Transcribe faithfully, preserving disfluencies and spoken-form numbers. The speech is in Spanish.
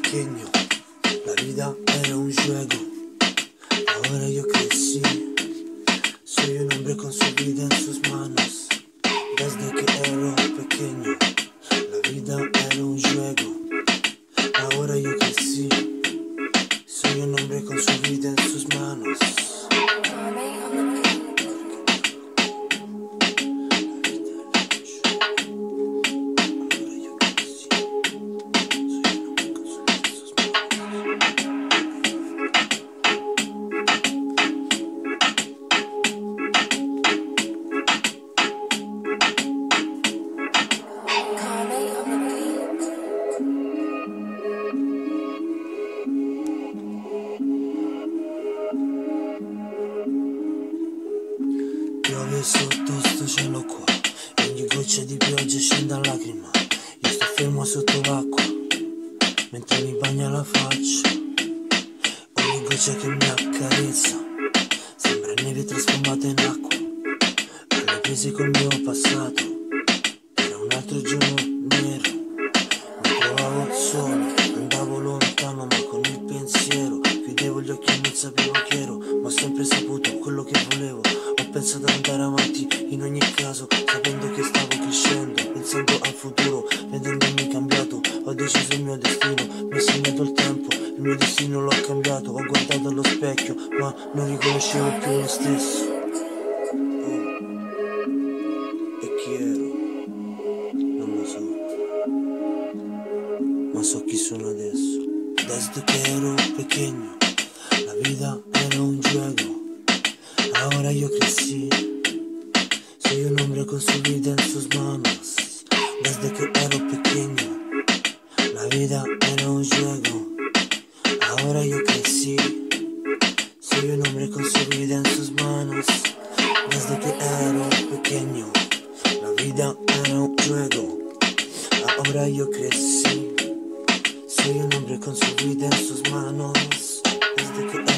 pequeño, la vida era un juego, ahora yo crecí, soy un hombre con su vida en sus manos. Desde que era pequeño, la vida era un juego, ahora yo crecí, soy un hombre con su vida en sus manos. Piove sotto sto cielo qua, e ogni goccia di pioggia scende a lacrima. Io sto fermo sotto l'acqua, mentre mi bagna la faccia. Ogni goccia che mi accarezza sembra neve trasformata in acqua. Alle prese col mio passato, era un altro giorno nero. Mi trovavo solo, andavo lontano ma con il pensiero. Chiudevo gli occhi e non sapevo chi ero, ma ho sempre saputo quello che volevo. Ho pensato ad andare avanti in ogni caso, sapendo che stavo crescendo, pensando al futuro, vedendomi cambiato. Ho deciso il mio destino, mi ha segnato il tempo, il mio destino l'ho cambiato. Ho guardato allo specchio, ma non riconoscevo più me stesso. Oh. E chi ero? Non lo so, ma so chi sono adesso. Desde que ero pequeño, la vida era un juego, ahora yo crecí, soy un hombre con su vida en sus manos. Desde que era pequeño, la vida era un juego, ahora yo crecí, soy un hombre con su vida en sus manos. Desde que era pequeño, la vida era un juego, ahora yo crecí, soy un hombre con su vida en sus manos. Desde que